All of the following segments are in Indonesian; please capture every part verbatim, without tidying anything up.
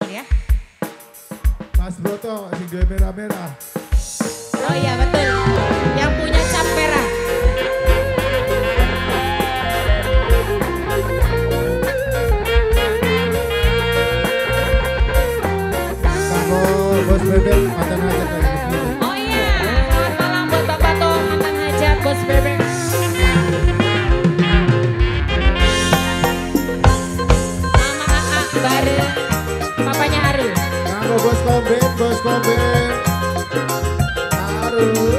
ya. Mas Broto, single merah-merah. Oh iya betul, yang punya cap merah. Sama Bos Bebek, mantan hajat dari Kepri. Oh iya, selamat malam buat Bapak Tom, mantan hajat Bos Bebek. Mama A A bareng papanya Arul. Kamu Bos Kombet, Bos Kombet. Arul.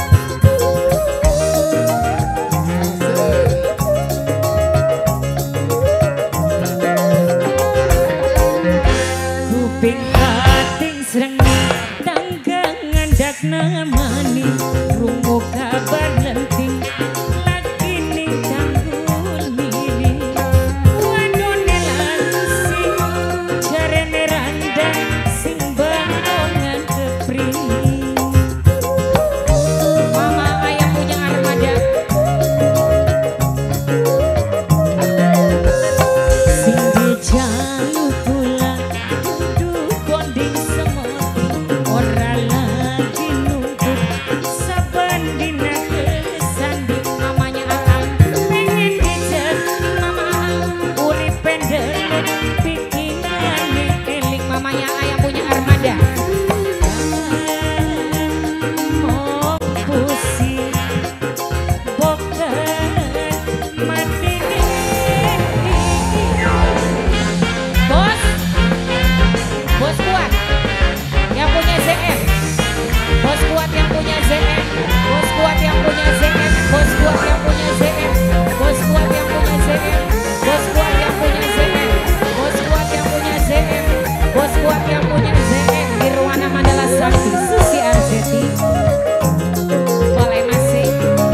Kuping kating srengi tanggang ngandak namani rungu kabar lenting lagi ning tanggul mini wadone langsing jarene randang sing bangongan kepri mama ayah punya armada sing dijalu pulang duduk bonding semoti ora lagi nuntut saban dina kesanding mamanya Aang pengen dijak mama Aang urip pendelek pikirane eling mamanya ayah punya armada mau pusing bokan mati bos bos kuat yang punya Z M bos kuat yang punya Z M bos kuat yang punya Z M bos kuat yang punya Z M bos kuat yang punya Z M bos kuat yang punya Z M bos kuat yang punya Z M bos kuat yang punya Z M Nirwana Mandala Sakti Susi Arseti boleh masih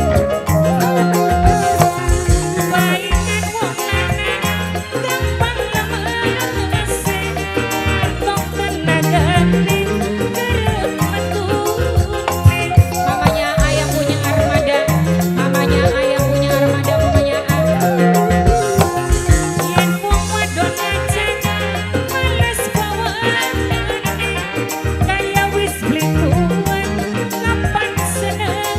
palingan wong lanang gampang lemese tok tenagane kerep metune mamanya ayah punya armada mamanya ayah punya armada mamanya yen wong wadon ngajak males bawane kaya wis blintuan kapan seneng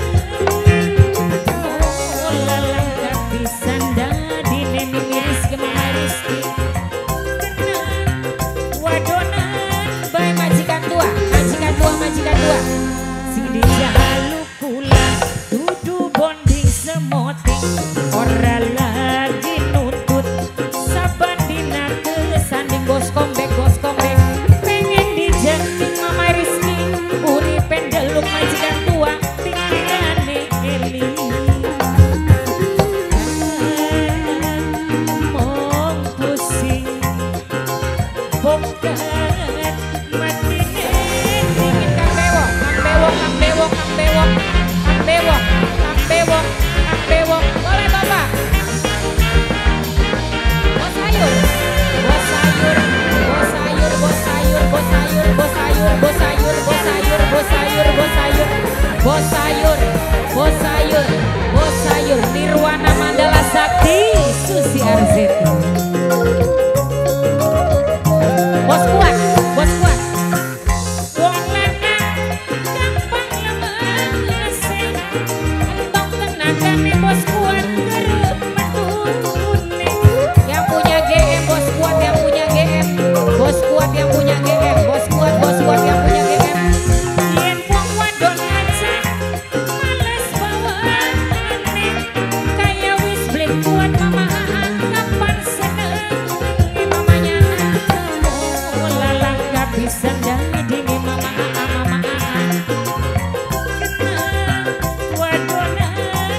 oh lalang kapisan dadine mimiris kemaris kenal wadonan bae majikan tua majikan tua majikan tua sing dijalu kula dudu bonding semoting ora lagi nutut saban dina kesanding bos kombek bos kombek pengen dijanting mama Rizky uripen deluk majikan tua pikirane eling mong pusing bokan matine dingin kang bewok kang bewok kang bewok kang bewok kang bewok kang bewok kang bewok boleh bapak bos sayur bos sayur bos sayur bos sayur bos sayur bos sayur bos sayur bos sayur bos sayur bos sayur bos sayur bos sayur bos sayur Nirwana Mandala Sakti Susi Arseti bos kuat bos kuat wong lanang gampang lemese entok tenagane bos kuat kerep metune yang punya G M bos kuat yang punya G M bos kuat yang punya G M bos kuat bos kuat yang punya G M yen wong wadon ngajak males bawane kaya wis blik kuat mama Aang kapan seneng mamanya oh lalang kapisan dadine mama Aang mama Aang kenal wadonan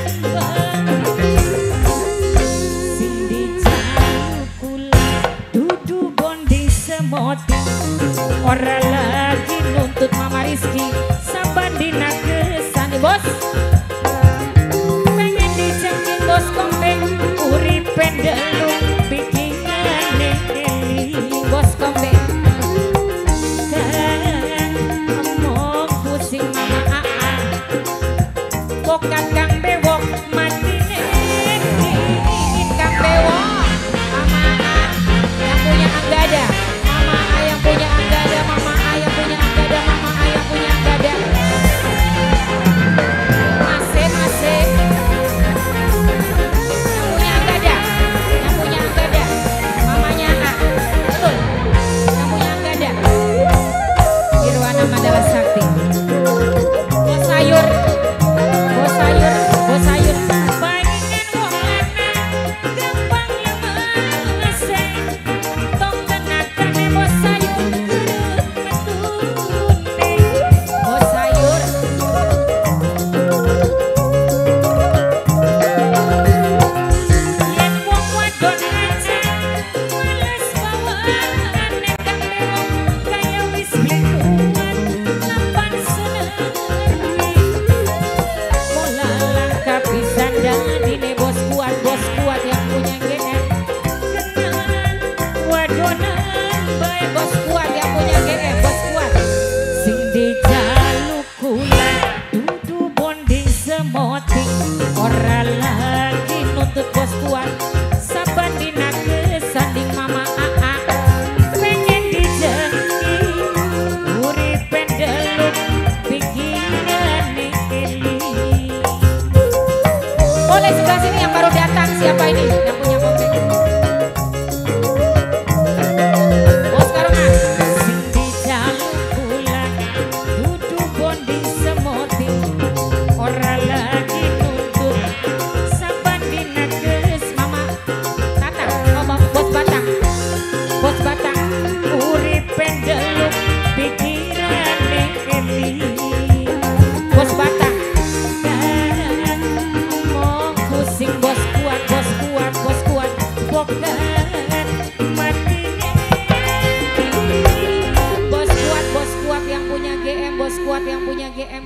sing dijalu kula dudu bonding semoti ora lagi nuntut mama Rizky saban dina kesane bos pengen dijangkin bos kombek uripen deluk pikirane eling bos kombek kan omong pusing mama Aang bokan kang bewok matine dingin kang bewok mama Aang yang punya Anggada mama A yang punya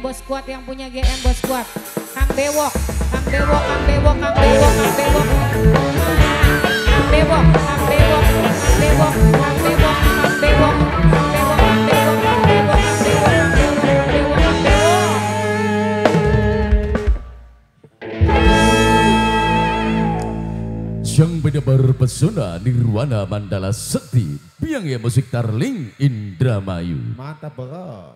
bos kuat yang punya G M bos kuat. Kang Bewok, Kang Bewok, Kang Bewok, Kang Bewok, Kang Bewok. Kang Bewok, Kang Bewok, Kang Bewok, Kang Bewok, Kang Bewok, Kang Bewok, Kang Bewok, Kang Bewok, Kang Bewok, Kang Bewok, Kang Bewok. Yang beda berpesona Nirwana Mandala Sekti Biang ya musik Tarling Indramayu. Mantap bro.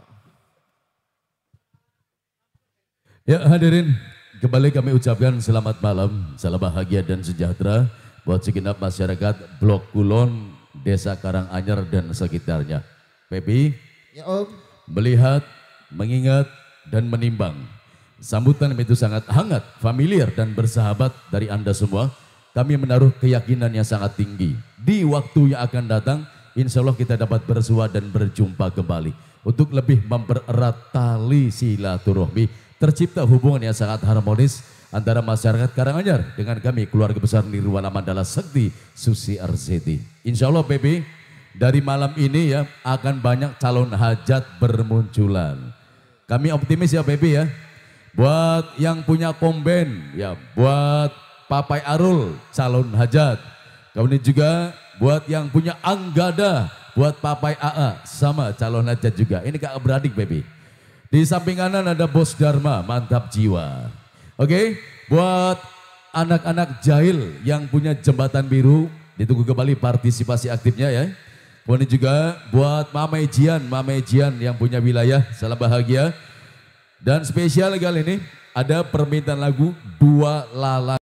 Ya hadirin, kembali kami ucapkan selamat malam, salam bahagia dan sejahtera buat segenap masyarakat Blok Kulon, Desa Karanganyar dan sekitarnya. Pepi, Ya om. melihat, mengingat dan menimbang sambutan itu sangat hangat, familiar dan bersahabat dari Anda semua. Kami menaruh keyakinan yang sangat tinggi. Di waktu yang akan datang, insya Allah kita dapat bersua dan berjumpa kembali. Untuk lebih mempererat tali silaturahmi, tercipta hubungan yang sangat harmonis antara masyarakat Karanganyar dengan kami, keluarga besar Nirwana Mandala Sekti Susi R Z T. Insya Allah Baby, dari malam ini ya akan banyak calon hajat bermunculan. Kami optimis ya Baby ya. Buat yang punya komben, ya buat Papai Arul calon hajat. Kemudian juga buat yang punya Anggada, buat Papai A A sama calon hajat juga. Ini kakak beradik Baby. Di samping kanan ada Bos Dharma, mantap jiwa. Oke, buat anak-anak jahil yang punya jembatan biru, ditunggu kembali partisipasi aktifnya ya. Kemudian juga buat Mama Ejian, Mama Ejian yang punya wilayah, salam bahagia. Dan spesial kali ini ada permintaan lagu Dua Lala.